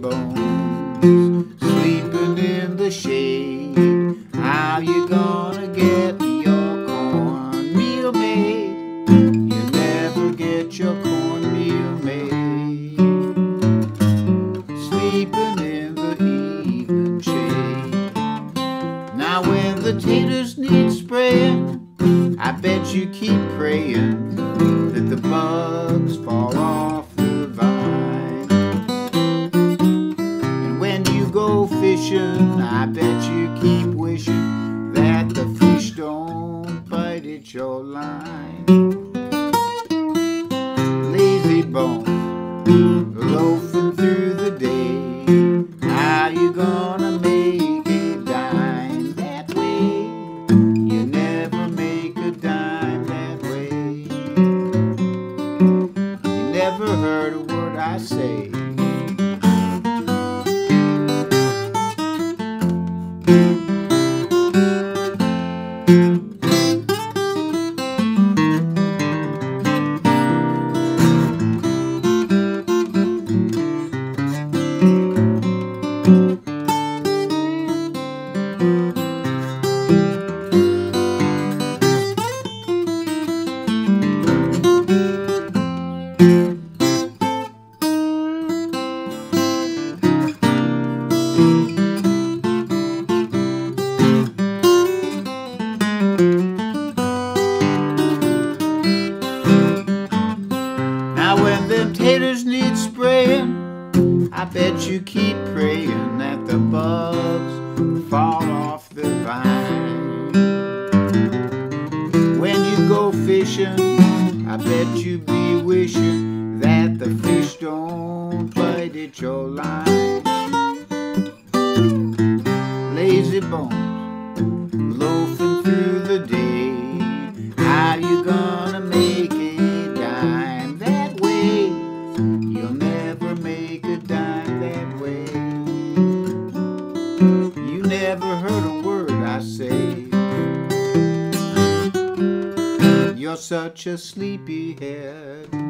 Lazybones, sleeping in the shade. How you gonna get your cornmeal made? You never get your cornmeal made. Sleeping in the evening shade. Now when the taters need spraying, I bet you keep praying that the bugs fall off the vine. And when you go fishing, I bet you keep wishing that the fish don't bite at your line. Lazybones, loafing through the day. How you gonna make a dime that way? You never make a dime that way. You never heard a word I say. Now when them taters need spraying, I bet you keep praying that the bugs fall off the vine. When you go fishing, I bet you be wishing that the fish don't bite at your line. Lazybones, loafing through the day. How you gonna make a dime that way? You'll never make a dime that way. You never heard a word I say. You're such a sleepyhead.